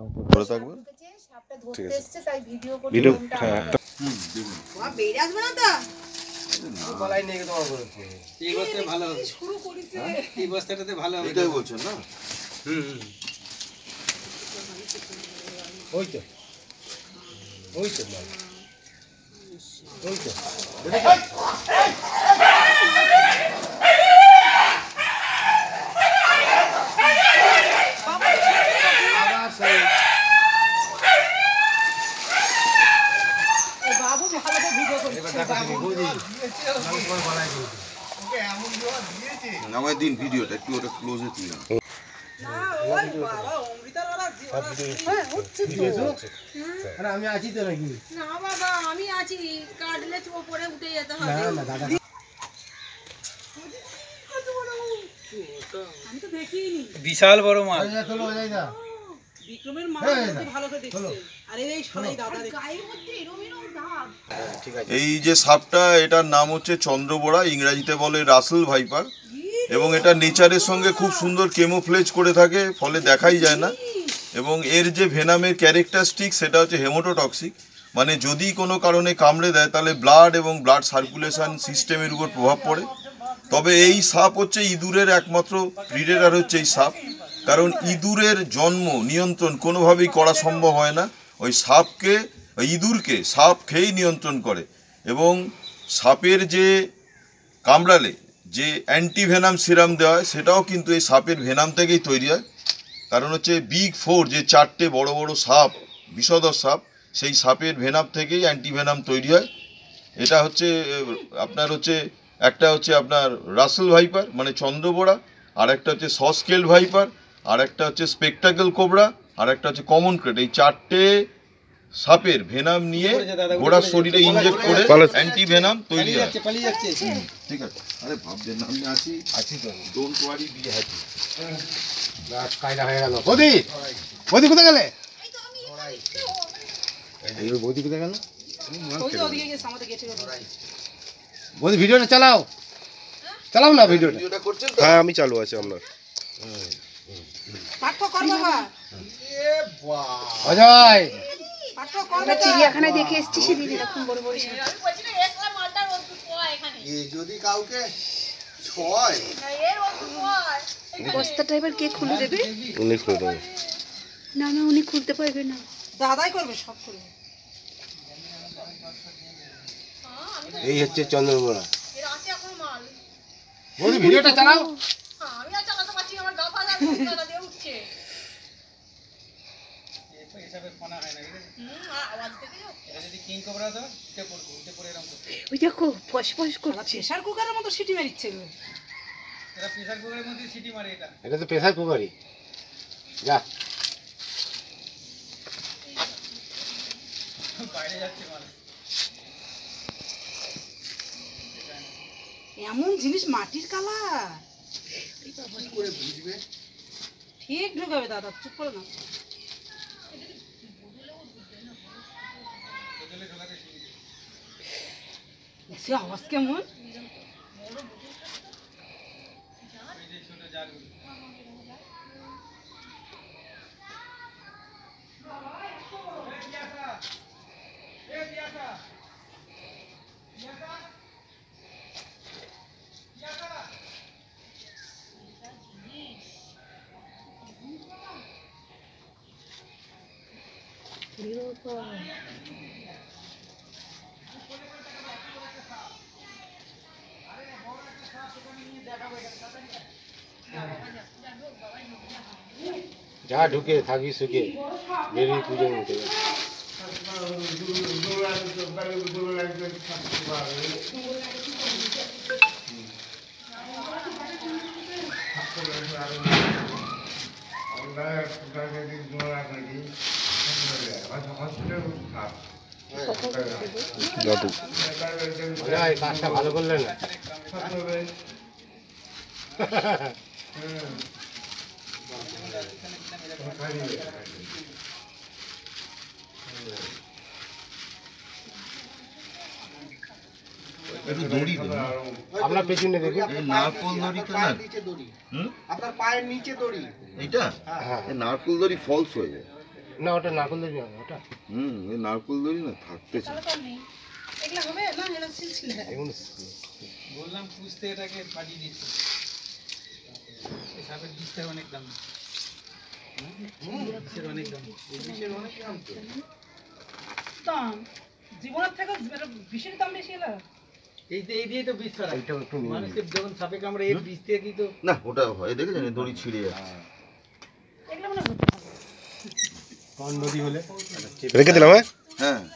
করে থাকবেন। ঠিক আছে, ভিডিও হ্যাঁ বেরিয়ে আসবে না তো গলায় নিয়ে গিয়ে তোমার করে এই বস্তায় ভালো হবে, শুরু করেছে এই বস্তাটাতে ভালো হবে, এটাই বলছেন না? ওই তো ওই তো ওই তো আমায় দিন ভিডিওটা একটু, ওটা ক্লোজে তুলুন। আমি আছি তো নাকি? না বাবা আমি আছি, কাটলে তো উপরে উঠে যেতে হবে। না দাদা আমি তো দেখিনি বিশাল বড় মাছ। চলো যাই না বিক্রমের মাছ কত ভালো করে দেখছে। আরে এই সরাই দাদা গায়ের মধ্যে এরকম এরকম দাগ। ঠিক আছে। এই যে সাপটা, এটার নাম হচ্ছে চন্দ্রবোড়া, ইংরেজিতে বলে রাসেল ভাইপার, এবং এটা নেচারের সঙ্গে খুব সুন্দর কেমোফ্লেজ করে থাকে, ফলে দেখাই যায় না। এবং এর যে ভেনামের ক্যারেক্টারিস্টিক সেটা হচ্ছে হেমোটোটক্সিক, মানে যদি কোনো কারণে কামড়ে দেয় তাহলে ব্লাড এবং ব্লাড সার্কুলেশন সিস্টেমের উপর প্রভাব পড়ে। তবে এই সাপ হচ্ছে ইঁদুরের একমাত্র প্রিডেটর হচ্ছে এই সাপ, কারণ ইঁদুরের জন্ম নিয়ন্ত্রণ কোনোভাবেই করা সম্ভব হয় না। ওই সাপকে, ওই ইঁদুরকে সাপ খেয়েই নিয়ন্ত্রণ করে। এবং সাপের যে কামড়ালে যে অ্যান্টিভেনাম সিরাম দেওয়া হয় সেটাও কিন্তু এই সাপের ভেনাম থেকেই তৈরি হয়। কারণ হচ্ছে বিগ ফোর, যে চারটে বড় বড় সাপ, বিষধর সাপ, সেই সাপের ভেনাম থেকেই অ্যান্টিভেনাম তৈরি হয়। এটা হচ্ছে আপনার হচ্ছে, একটা হচ্ছে আপনার রাসেল ভাইপার মানে চন্দ্রবোড়া, আর একটা হচ্ছে সসকেল ভাইপার, আর একটা হচ্ছে স্পেকটাকেল কোবরা, আর একটা হচ্ছে কমন ক্রেট। এই চারটে সাপের ভেনাম নিয়ে ঘোড়ার শরীরে ইনজেক্ট করে অ্যান্টি ভেনাম তৈরি হয়। ঠিক আছে, আরে ভাববেন না, আমি আছি তো, ডোন্ট ওয়ারি, বি হ্যাপি। কায়দা হয়ে গেল। বৌদি বৌদি কোথায় গেলে? বৌদি কোথায় গেল? বৌদি ভিডিওটা চালাও, চালাও না ভিডিওটা করছেন? হ্যাঁ আমি চালু আছে আপনার। অজয় আমরা চিড়িয়াখানায় দেখে এসেছি সেদিন এরকম বড় বড় যদি কাউকে ছয় বস্তাটা এবার কে খুলে দেবে? উনি খুলে দেবেন। না না উনি খুলতে পারবে না, দাদাই করবে, সব করবে। এই হচ্ছে চন্দ্রবোড়া। বৌদি ভিডিওটা চালাও। আমি আর চালাতে পারছি না, আমার গাফা দাদা দিয়ে উঠছে। ওই দেখো ফস ফস করছে, প্রেসার কুকারের মতো সিটি মারিচ্ছে। এটা তো প্রেসার কুকারই। যা এমন জিনিস মাটির কালার ঠিক ঢুকাবে দাদা, চুপ করে না। সে আওয়াজ কেমন? যা ঢুকে থাকি সুখে, বেরিয়ে পুজো উঠে গেছে। কাজটা ভালো করলেন না? আপনার পেছনে দেখুন, নারকোল দড়ি তো না, আপনার পায়ের নিচে দড়ি। এইটা নারকোল দড়ি ফলস হয়ে যায়, না ওটা নারকল দড়ি না ওটা এই নারকোল দড়ি না থাকতে চাই। তাহলে তো আর নেই। এগুলা হবে না, এটা সিলসিলা। এগুলো বললাম পুষতে এটাকে পাঠিয়ে দিচ্ছি এই সাপের বিষের অনেক দাম বিষের অনেক দাম এই বিষের অনেক দাম তো দাম জীবনের থেকে এটা বিশের দাম বেশি এলা। এই দিয়ে তো বিষ ছড়ায় এইটাও একটু নিয়ে মানুষের যখন সাপে কামড়ে এই বিষ দিয়ে কি তো না ওটা হয় দেখেছেন দড়ি ছিঁড়ে যাচ্ছে। এগুলো মনে হতে হবে। কোন নদী হলে রেখে দিলাম হ্যাঁ হ্যাঁ